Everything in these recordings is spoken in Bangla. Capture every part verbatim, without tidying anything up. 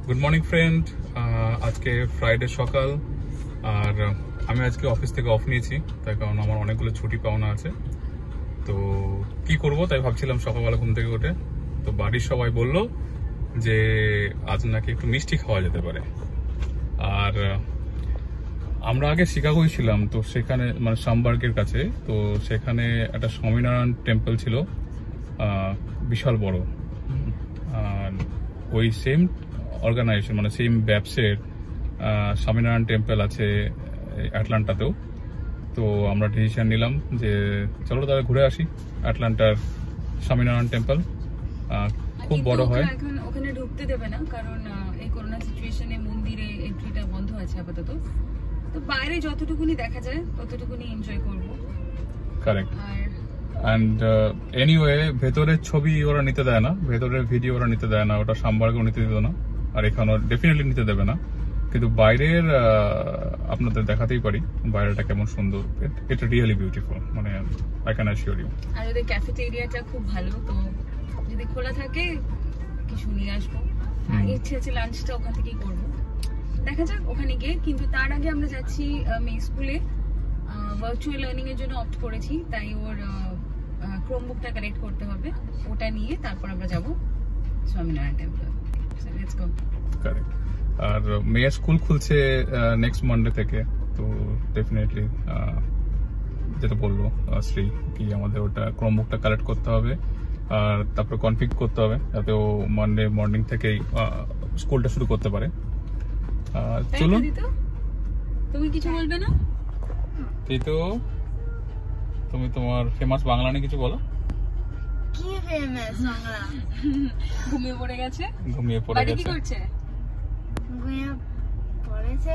গুড মর্নিং ফ্রেন্ড, আজকে ফ্রাইডে সকাল আর আমি আজকে অফিস থেকে অফ নিয়েছি, তাই কারণ আমার অনেকগুলো ছুটি পাওনা আছে। তো কি করব তাই ভাবছিলাম সকালবেলা ঘুম থেকে উঠে, তো বাড়ির সবাই বলল যে আজ নাকি একটু মিষ্টি খাওয়া যেতে পারে। আর আমরা আগে শিকাগোয় ছিলাম, তো সেখানে মানে সামবার্গের কাছে, তো সেখানে একটা স্বামীনারায়ণ টেম্পল ছিল, বিশাল বড়। আর ওই সেম অর্গানাইজেশন মানে সেম ব্যবসের স্বামীনারায়ণ টেম্পল আছে অ্যাটলান্টাতেও। তো আমরা ডিসিশন নিলাম যে চলো তাহলে ঘুরে আসি অ্যাটলান্টার স্বামীনারায়ণ টেম্পল। খুব বড় হয়। এখন ওখানে ঢুকতে দেবে না, কারণ এই করোনা সিচুয়েশনে মন্দিরে এন্ট্রিটা বন্ধ আছে আপাতত। তো বাইরে যতটুকুনি দেখা যায় ততটুকুনি এনজয় করব। কারেক্ট। অ্যান্ড এনিওয়ে ভেতরের ছবি ওরা নিতে দেয় না, ভেতরের ভিডিও ওরা নিতে দেয় না, ওটা সামবার্গেও নিতে দিত না, আর এখানেও ডেফিনেটলি নিতে দেবে না। কিন্তু বাইরের আপনাদের দেখাতেই পারি বাইরেটা কেমন সুন্দর। এটা রিয়েলি বিউটিফুল, মানে আই ক্যান অ্যাসিওর ইউ। আর ওদের ক্যাফেটেরিয়াটা খুব ভালো, তো যদি খোলা থাকে কিছু নিয়ে আসবো। ইচ্ছে আছে লাঞ্চটা ওখান থেকেই করবো, দেখা যাক ওখানে গিয়ে। কিন্তু তার আগে আমরা যাচ্ছি মেয়ে স্কুলে, ভার্চুয়াল লার্নিং এর জন্য অপ্ট করেছি, তাই ওর ক্রোমবুকটা কালেক্ট করতে হবে, ওটা নিয়ে তারপর আমরা যাব Swaminarayan temple. So let's go. Correct. আর মেয়ের স্কুল খুলছে নেক্সট মানডে থেকে, তো ডেফিনেটলি যেটা বললো শ্রী কি আমাদের ওটা ক্রোমবুকটা কালেক্ট করতে হবে আর তারপর কনফিগ করতে হবে, যাতে ও মানডে মর্নিং থেকেই স্কুলটা শুরু করতে পারে। চলুন। তুমি কিছু বলবে না? এই তো তুমি তোমার ফেমাস বাংলা নিয়ে কিছু বলো। কি ফেমাস বাংলা? ঘুমিয়ে পড়ে গেছে। ঘুমিয়ে পড়ে গেছে। কি করছে? ঘুমিয়ে পড়েছে।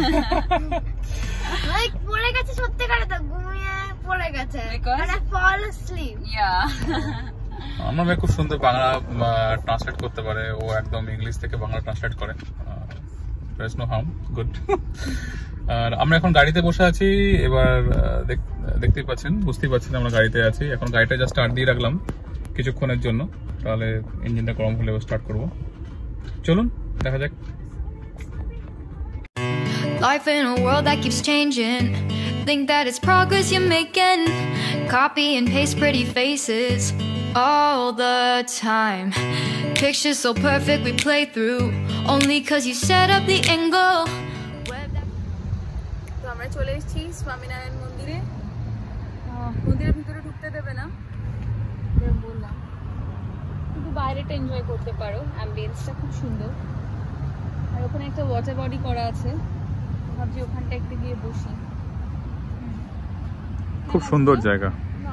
লাইক পড়ে গেছে, সত্যিকারে তো ঘুমিয়ে পড়ে গেছে, মানে ফল asleep। ইয়া আমার মেয়ে খুব সুন্দর বাংলা ট্রান্সলেট করতে পারে, ও একদম ইংলিশ থেকে বাংলা ট্রান্সলেট করে। There's no harm, good. আর আমরা এখন গাড়িতে বসে আছি, এবার দেখতেই পাচ্ছেন, বুঝতেই পারছেন আমরা গাড়িতে আছি। এখন গাড়িটা জাস্ট স্টার্ট দিয়ে রাখলাম কিছুক্ষণের জন্য, তাহলে ইঞ্জিনটা গরম হলে স্টার্ট করব। চলুন দেখা যাক। Life in a world that keeps changing, think that it's progress you're making, copy and paste pretty faces all the time, pictures so perfect we play through only cause you set up the angle. তো আমরা চলে এসেছি স্বামীনারায়ণ মন্দিরে। মন্দিরের ভিতরে ঢুকতে দেবে না বললাম, কিন্তু বাইরেটা এনজয় করতে পারো, অ্যাম্বিয়েন্সটা খুব সুন্দর। আর ওখানে একটা ওয়াটার বডি করা আছে, ভাবছি ওখানটা একটু গিয়ে বসি। খুব সুন্দর জায়গা,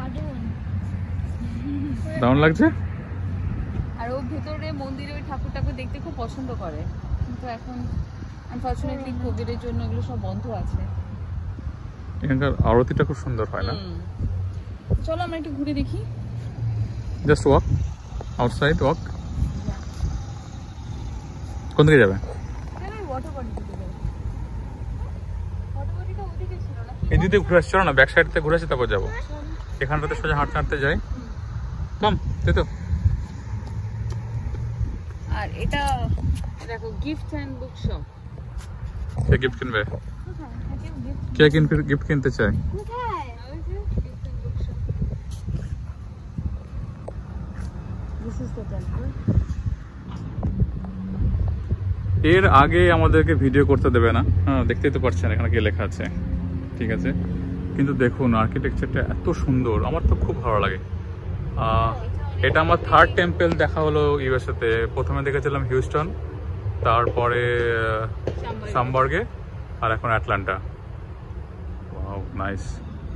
দারুণ লাগছে। আর ও ভেতরে মন্দিরে ওই ঠাকুর ঠাকুর দেখতে খুব পছন্দ করে, কিন্তু এখন আনফরচুনেটলি কোভিডের জন্য এগুলো সব বন্ধ আছে। এখানকার আরতিটা খুব সুন্দর হয় না? চলো আমরা একটু ঘুরে দেখি। Just walk outside walk. কোন দিকে যাবে? এই দিকে ঘুরে আসছি না, ব্যাক সাইড থেকে ঘুরে আসি তারপর যাবো। এখানটাতে সোজা হাঁটতে হাঁটতে যাই। কম তাই তো। আর এটা দেখো গিফট এন্ড বুক শপ। কে গিফট কিনবে? কে কিনবে গিফট কিনতে চায়? কোথায়? ওই যে gift and book shop. This is the temple. এর আগে আমাদেরকে ভিডিও করতে দেবে না, হ্যাঁ দেখতেই তো পাচ্ছেন এখানে কি লেখা আছে, ঠিক আছে। কিন্তু দেখুন আর্কিটেকচারটা এত সুন্দর, আমার তো খুব ভালো লাগে। এটা আমার থার্ড টেম্পল দেখা হলো ইউএসএ তে। প্রথমে দেখেছিলাম হিউস্টন, তারপরে সামবার্গে, আর এখন অ্যাটলান্টা। Wow nice.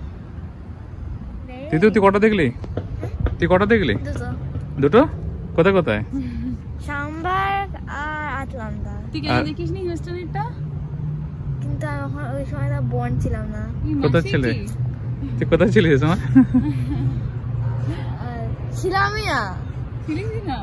তুই তুই কটা দেখলি? তুই কটা দেখলি? দুটো? কোথায় কোথায়? সামবার্গ আর আটলান্টা। তুই কেন দেখিসনি হিউস্টনেরটা? কিন্তু আমি ওই সময় না বর্ন ছিলাম না। কোথায় ছিলে? তুই কোথায় ছিলিস? আমার ছিলামই না। ছিলিস না?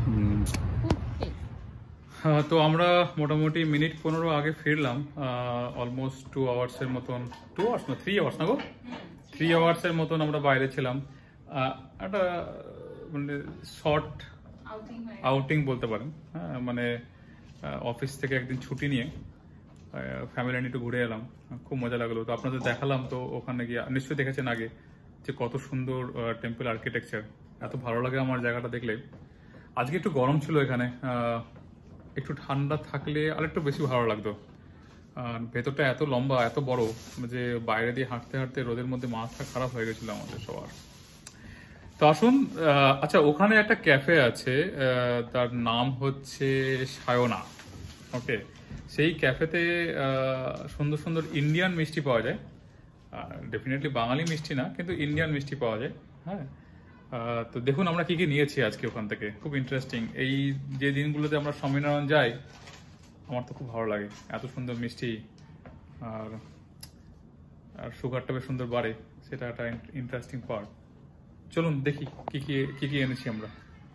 তো আমরা মোটামুটি মিনিট পনেরো আগে ফিরলাম, অলমোস্ট টু আওয়ার্স এর মতন, টু আওয়ার্স না থ্রি আওয়ার্স না গো থ্রি আওয়ার্স এর মতন আমরা বাইরে ছিলাম। একটা মানে শর্ট আউটিং বলতে পারেন। হ্যাঁ মানে অফিস থেকে একদিন ছুটি নিয়ে ফ্যামিলি নিয়ে একটু ঘুরে এলাম, খুব মজা লাগলো। তো আপনাদের দেখালাম, তো ওখানে গিয়ে নিশ্চয়ই দেখেছেন আগে যে কত সুন্দর টেম্পল আর্কিটেকচার, এত ভালো লাগে আমার জায়গাটা দেখলে। আজকে একটু গরম ছিল এখানে, একটু ঠান্ডা থাকলে আর একটু বেশি ভালো লাগতো। আর ভেতরটা এত লম্বা এত বড় যে বাইরে দিয়ে হাঁটতে হাঁটতে রোদের মধ্যে মাথা খারাপ হয়ে গেছিল আমাদের সবার। তো আসুন, আচ্ছা ওখানে একটা ক্যাফে আছে, তার নাম হচ্ছে সায়না। ওকে, সেই ক্যাফেতে সুন্দর সুন্দর ইন্ডিয়ান মিষ্টি পাওয়া যায়। ডেফিনেটলি বাঙালি মিষ্টি না, কিন্তু ইন্ডিয়ান মিষ্টি পাওয়া যায়। হ্যাঁ, তো দেখুন আমরা কি কি নিয়েছি আজকে ওখান থেকে, খুব ইন্টারেস্টিং। এই যে দিনগুলোতে আমরা স্বামীনারায়ণ যাই, আমার তো খুব ভালো লাগে, এত সুন্দর মিষ্টি আর আর সুগারটা বেশ সুন্দর বাড়ে, সেটা একটা ইন্টারেস্টিং পার্ট। চলুন দেখি কি কি কি কি এনেছি আমরা।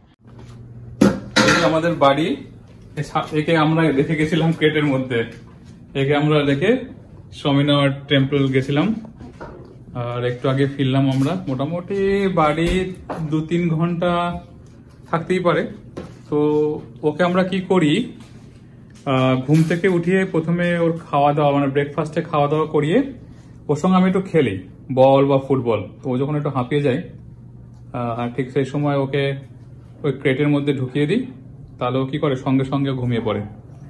আমাদের বাড়ি, একে আমরা রেখে গেছিলাম ক্রেটের মধ্যে, একে আমরা রেখে স্বামীনারায়ণ টেম্পল গেছিলাম, আর একটু আগে ফিরলাম আমরা। মোটামুটি বাড়ি দু তিন ঘন্টা থাকতেই পারে। তো ওকে আমরা কি করি, ঘুম থেকে উঠিয়ে প্রথমে ওর খাওয়া দাওয়া মানে ব্রেকফাস্টে খাওয়া দাওয়া করিয়ে ওর সঙ্গে আমি একটু খেলি বল বা ফুটবল। তো ও যখন একটু হাঁপিয়ে যায়, আর ঠিক সেই সময় ওকে ওই ক্রেটের মধ্যে ঢুকিয়ে দিই, তাহলে ও কি করে সঙ্গে সঙ্গে ঘুমিয়ে পড়ে।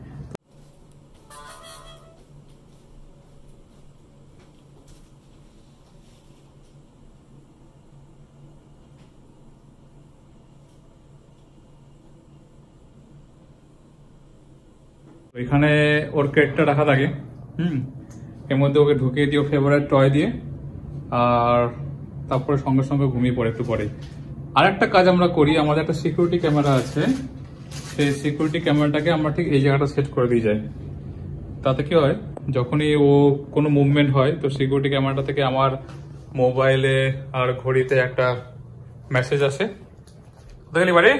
এখানে ওর ক্রেটটা রাখা থাকে, হুম এর মধ্যে ওকে ঢুকিয়ে দিও ফেভারিট টয় দিয়ে, আর তারপরে সঙ্গে সঙ্গে ঘুমিয়ে পড়ে একটু পরে। আর একটা কাজ আমরা করি, আমাদের একটা সিকিউরিটি ক্যামেরা আছে, সেই সিকিউরিটি ক্যামেরাটাকে আমরা ঠিক এই জায়গাটা সেট করে দিয়ে যাই। তাতে কি হয়, যখনই ও কোনো মুভমেন্ট হয় তো সিকিউরিটি ক্যামেরাটা থেকে আমার মোবাইলে আর ঘড়িতে একটা মেসেজ আসে। দেখলি বাড়ি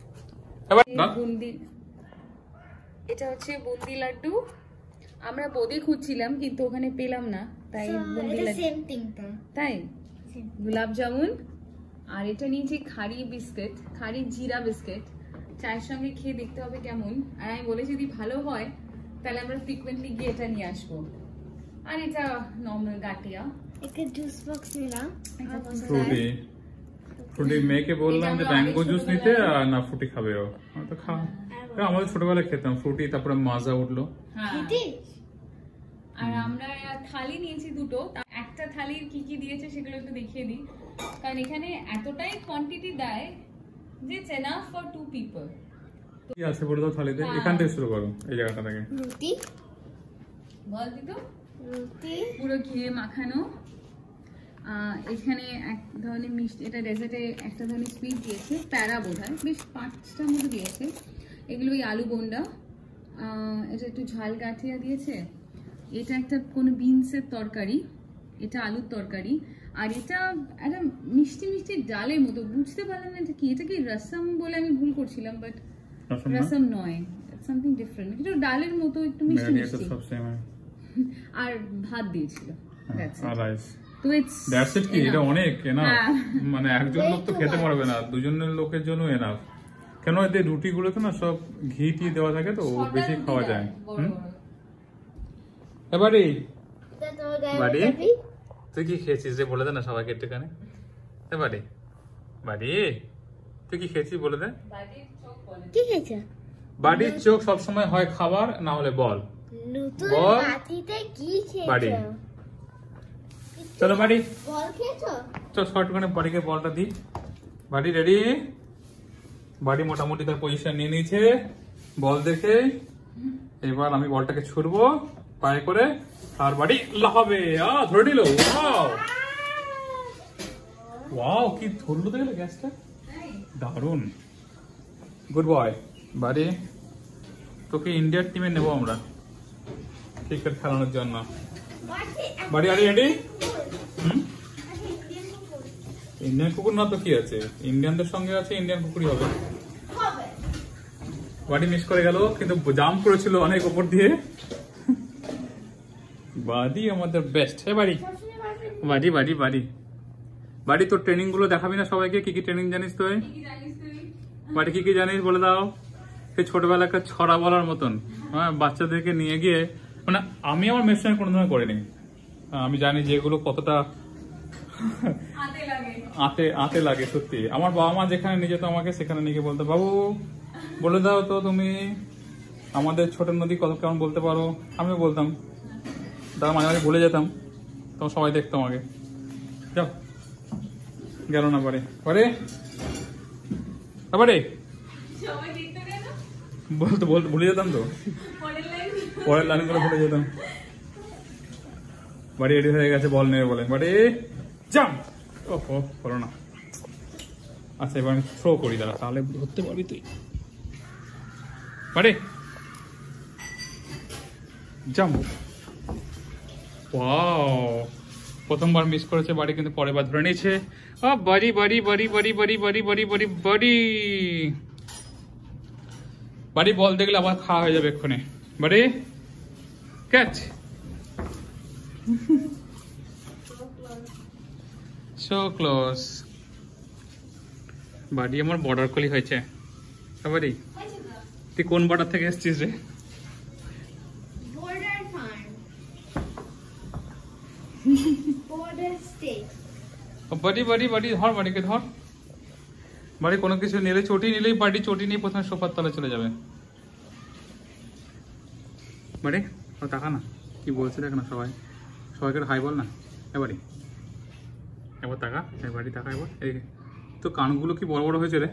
এটা হচ্ছে বুন্দি লাড্ডু, আমরা বোঁদে খুঁজছিলাম কিন্তু ওখানে পেলাম না, তাই বুন্দি লাড্ডু, তাই গোলাপ জামুন। আর এটা নিয়েছি খারি বিস্কিট, খারি জিরা বিস্কিট, চায়ের সঙ্গে খেয়ে দেখতে হবে কেমন। আর আমি বলেছি যদি ভালো হয় তাহলে আমরা ফ্রিকুয়েন্টলি গিয়ে এটা নিয়ে আসবো। আর এটা নর্মাল গাটিয়া, একটা জুস বক্স নিলাম, ফ্রুটি ফ্রুটি মেয়েকে বললাম যে ম্যাঙ্গো জুস নিতে, আর না ফ্রুটি খাবে ও, তো খা। আমাদের ছোটবেলায় খেতাম ফ্রুটি, তারপরে মাজা উঠলো। আর আমরা থালি নিয়েছি দুটো, একটা থালির কি কি দিয়েছে সেগুলো একটু দেখিয়ে দিই, কারণ এখানে এতটাই কোয়ান্টিটি দেয় যে it's enough for two people. কি আছে বলে দাও থালিতে, এখান থেকে শুরু করো, এই জায়গাটা থেকে। রুটি বল দিতো, রুটি পুরো ঘিয়ে মাখানো। এখানে এক ধরনের মিষ্টি, এটা ডেজার্টে একটা ধরনের সুইট দিয়েছে, প্যারা বোধ হয়, বেশ পাঁচটার মতো দিয়েছে। এগুলো ওই আলু বোন্ডা, এটা একটু ঝাল গাঠিয়া দিয়েছে, এটা একটা কোনো বিনসের তরকারি, এটা আলুর তরকারি, আর এটা একটা মিষ্টি মিষ্টি ডালের মতো, বুঝতে পারলাম না এটা কি। এটা কি রসম বলে আমি ভুল করছিলাম, বাট রসম নয়, সামথিং ডিফারেন্ট, একটু ডালের মতো একটু মিষ্টি মিষ্টি। আর ভাত দিয়েছিল, তো ইটস দ্যাটস ইট। কি এটা অনেক এনাফ, মানে একজন লোক তো খেতে পারবে না, দুজনের লোকের জন্য এনাফ। কেন এতে রুটিগুলোতে না সব ঘি টি দেওয়া থাকে, তো বেশি খাওয়া যায়। এবারে বাড়ি তুই কি খেয়েছিস যে বলে দে না সবাইকে একটুখানি। এবারে বাড়ি তুই কি খেয়েছিস বলে দে। কি খেয়েছ? বাড়ির চোখ সবসময় হয় খাবার, না হলে বল। নতুন বাটিতে কি খেয়েছ? বাড়ি চলো বাড়ি বল খেয়েছো? চল শর্টখানে বাড়িকে বলটা দি। বাড়ি রেডি? বাড়ি মোটামুটি তার পজিশন নিয়ে নিয়েছে বল দেখে। এবার আমি বলটাকে ছুড়বো পায়ে করে, আর বাড়ি লাফাবে। আহ ধরে নিল। ওয়াও ওয়াও, কি ধরলো দেখলে গ্যাসটা, দারুন, গুড বয়। বাড়ি তোকে ইন্ডিয়ার টিমে নেবো আমরা ক্রিকেট খেলানোর জন্য। বাড়ি আরে রেডি? হুম, ইন্ডিয়ান কুকুর না তো কি আছে, ইন্ডিয়ানদের সঙ্গে আছে, ইন্ডিয়ান কুকুরই হবে। বাড়ি মিস করে গেল, কিন্তু জাম্প করেছিল অনেক উপর দিয়ে। বাড়ি আমাদের বেস্ট। হ্যাঁ বাড়ি বাড়ি বাড়ি বাড়ি বাড়ি তোর ট্রেনিং গুলো দেখাবি না সবাইকে? কি কি ট্রেনিং জানিস তুই? বাড়ি কি কি জানিস বলে দাও। সে ছোটবেলা একটা ছড়া বলার মতন, হ্যাঁ, বাচ্চাদেরকে নিয়ে গিয়ে, মানে আমি আমার মেয়ের সঙ্গে কোনো ধরনের করিনি, আমি জানি যে এগুলো কতটা আতে আতে লাগে। সত্যি আমার বাবা মা যেখানে নিয়ে যেত আমাকে, সেখানে নিয়ে গিয়ে বলতো, বাবু বলে দাও তো তুমি আমাদের ছোট নদী কত কেমন বলতে পারো। আমিও বলতাম, তারা মাঝে মাঝে ভুলে যেতাম, তখন সবাই দেখতো আমাকে। যাও, গেল না পারে পারে আবারে বলতে বলতে ভুলে যেতাম, তো পরের লাইন করে ভুলে যেতাম। বাড়ি রেডি হয়ে গেছে, বল নেবে বলে, বাড়ি জাম। ওহো, করো না। আচ্ছা, এবার আমি থ্রো করি, দাঁড়া, তাহলে ধরতে পারবি তুই। বাড়ি জাম। ওয়াও, প্রথমবার মিস করেছে বাড়ি, কিন্তু পরের বার ধরে নিয়েছে। বাড়ি বাড়ি বাড়ি বাড়ি বাড়ি বাড়ি বাড়ি বাড়ি বাড়ি বাড়ি বল দেখলে আবার খাওয়া হয়ে যাবে এক্ষুনি। বাড়ি ক্যাচ। So close. বাড়ি আমার বর্ডার কলি হয়েছে। বাড়ি তুই কোন বর্ডার থেকে এসছিস রে? Border farm, border state. বাড়ি বাড়ি বাড়ি ধর, বাড়িকে ধর। বাড়ি কোনো কিছু নিলে, চটি নিলেই বাড়ি চটি নিয়ে প্রথমে সোফার তলে চলে যাবে। বাড়ি ও টাকা না, কি বলছে দেখ না, সবাই সবাইকে হাই বল না। এবারে এবার টাকা, এবারে টাকা। এবার এই তো কানগুলো কি বড় বড় হয়েছে রে।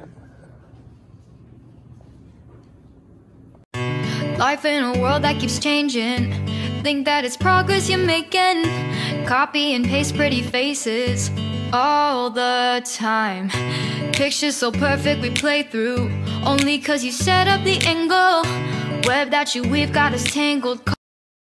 Life in a world that keeps changing. Think that it's progress you're making. Copy and paste pretty faces all the time. Pictures so perfect we play through, only cause you set up the angle. Web that you weave got us tangled.